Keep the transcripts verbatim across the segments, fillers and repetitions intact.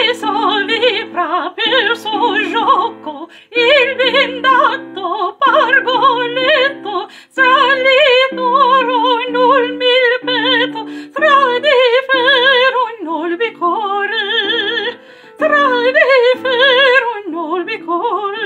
riso vibra per suo gioco, il bendato pargoletto, salito in un milpeto, tra di ferro in un bicore, tra di ferro in un bicore.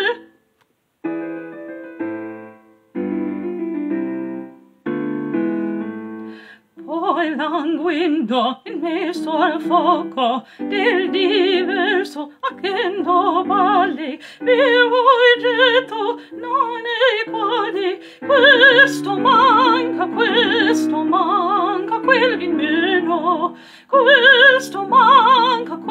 Poi languendo in messo al fuoco del diverso a che no vale, vivo e getto non è quale, questo manca, questo manca, quel in meno, questo manca,